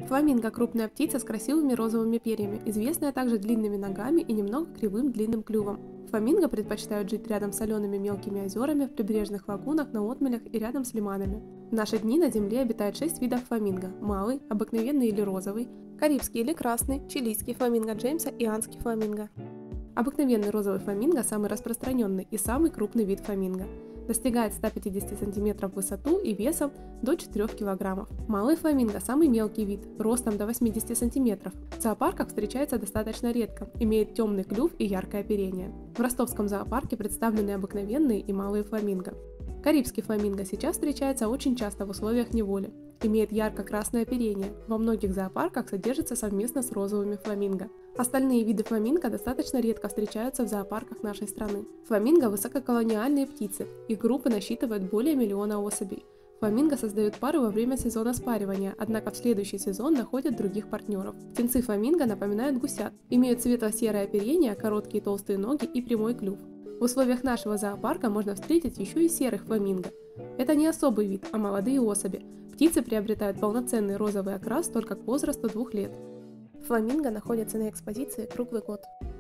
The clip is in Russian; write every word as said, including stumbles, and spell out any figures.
Фламинго – крупная птица с красивыми розовыми перьями, известная также длинными ногами и немного кривым длинным клювом. Фламинго предпочитают жить рядом с солеными мелкими озерами, в прибрежных лагунах, на отмелях и рядом с лиманами. В наши дни на Земле обитает шесть видов фламинго – малый, обыкновенный или розовый, карибский или красный, чилийский фламинго Джеймса и анский фламинго. Обыкновенный розовый фламинго – самый распространенный и самый крупный вид фламинго. Достигает ста пятидесяти сантиметров в высоту и весом до четырёх килограммов. Малый фламинго – самый мелкий вид, ростом до восьмидесяти сантиметров. В зоопарках встречается достаточно редко, имеет темный клюв и яркое оперение. В ростовском зоопарке представлены обыкновенные и малые фламинго. Карибский фламинго сейчас встречается очень часто в условиях неволи. Имеет ярко-красное оперение, во многих зоопарках содержится совместно с розовыми фламинго. Остальные виды фламинго достаточно редко встречаются в зоопарках нашей страны. Фламинго – высококолониальные птицы, их группы насчитывают более миллиона особей. Фламинго создают пары во время сезона спаривания, однако в следующий сезон находят других партнеров. Птенцы фламинго напоминают гусят, имеют светло-серое оперение, короткие толстые ноги и прямой клюв. В условиях нашего зоопарка можно встретить еще и серых фламинго. Это не особый вид, а молодые особи. Птицы приобретают полноценный розовый окрас только к возрасту двух лет. Фламинго находятся на экспозиции круглый год.